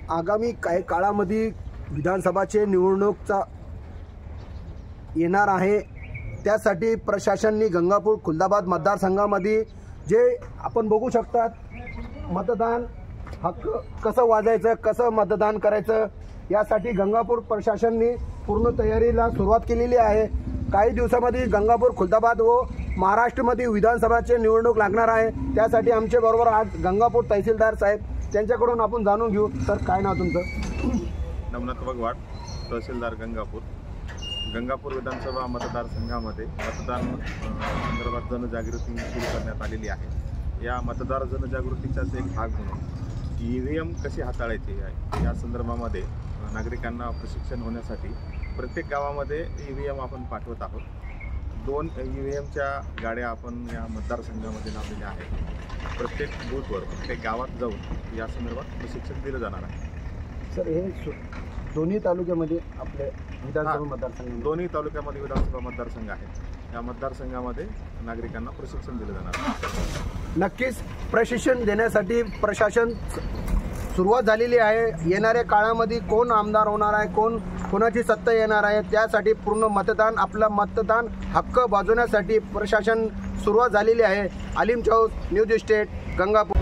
आगामी काही काळामध्ये विधानसभाचे निवडणूकचा येणार आहे। त्यासाठी प्रशासनाने गंगापूर खुलदाबाद मतदारसंघामध्ये जे आपण बघू शकतात मतदान हक्क कसं वाजायचं, कसं मतदान करायचं यासाठी गंगापूर प्रशासनाने पूर्ण तयारीला सुरुवात केलेली आहे। काही दिवसांमध्ये गंगापूर खुलदाबाद व महाराष्ट्रामध्ये विधानसभाचे निवडणूक लागणार आहे। त्यासाठी आमच्या बरोबर आज गंगापूर तहसीलदार साहेब त्यांच्याकडून आपण जाणून घेऊ। सर, काय नाव तुमचं? नमनाथ वगवाड, तहसीलदार गंगापूर। गंगापूर विधानसभा मतदारसंघामध्ये मतदान संदर्भात जनजागृती सुरू करण्यात आलेली आहे। या मतदार जनजागृतीचाच एक भाग म्हणून EVM कशी हाताळायची आहे या संदर्भामध्ये नागरिकांना प्रशिक्षण होण्यासाठी प्रत्येक गावामध्ये EVM आपण पाठवत आहोत। 2 EVMच्या गाड्या आपण या मतदारसंघामध्ये लावलेल्या आहेत। प्रत्येक बूथवर प्रत्येक गावात जाऊन या संदर्भात प्रशिक्षण दिलं जाणार आहे। सर, हे दोन्ही तालुक्यामध्ये आपले विधानसभा मतदारसंघ, दोन्ही तालुक्यामध्ये विधानसभा मतदारसंघ आहेत। या मतदारसंघामध्ये नागरिकांना प्रशिक्षण दिलं जाणार आहे। नक्कीच प्रशिक्षण देण्यासाठी प्रशासन सुरुवात झालेली आहे। येणाऱ्या काळामध्ये कोण आमदार होणार आहे, कोणाची सत्ता येणार आहे, त्यासाठी पूर्ण आपला मतदान हक्क वाजवण्यासाठी प्रशासन सुरुवात झालेली आहे। आलिम चौस, न्यूज स्टेट, गंगापूर।